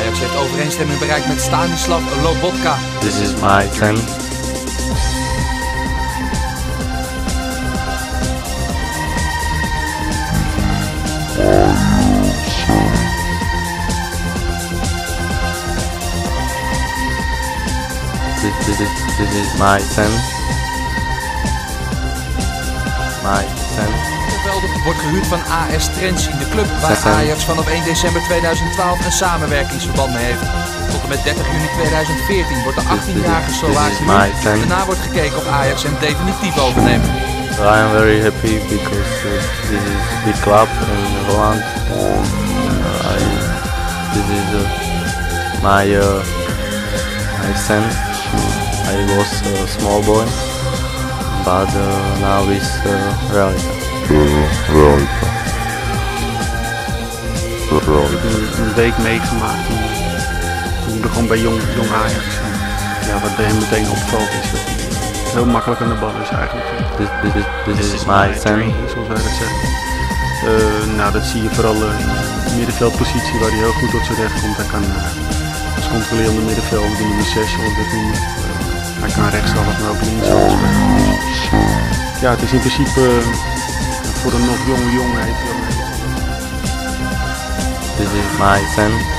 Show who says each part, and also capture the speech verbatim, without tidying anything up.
Speaker 1: Ajax heeft overeenstemming bereikt met Stanislav Lobotka.
Speaker 2: This is my son. This, this, is, this is my son. My son.
Speaker 1: Velder wordt gehuurd van A S Trenčín, de club waar Ajax vanaf één december tweeduizend twaalf een samenwerkingsverband mee heeft. Tot en met dertig juni tweeduizend veertien wordt de achttienjarige Slovaak gehuurd. Daarna wordt gekeken of Ajax hem definitief overneemt.
Speaker 2: So I am very happy because uh, this is a big club in Holland. Uh, I, this is uh, my uh, my son. I was a small boy, but uh, now is uh, reality.
Speaker 3: Realita.
Speaker 4: Ik heb een, een week meegemaakt toen, toen ik begon bij jong, jong Ajax. En ja, wat bij hem meteen opvalt is dat hij heel makkelijk aan de bal is eigenlijk.
Speaker 2: This, this, is, this, this is my son.
Speaker 4: Zoals wij dat zeggen. Uh, nou, dat zie je vooral uh, in de middenveldpositie waar hij heel goed tot zijn recht komt. Hij kan uh, als controlerende middenveld, de nummer zes zoals we dat noemen. Uh, hij kan rechtshalf, maar ook linkshalf spelen. Ja, het is in principe uh, voor een nog jonge jongen heeft hij al.
Speaker 2: This is my son.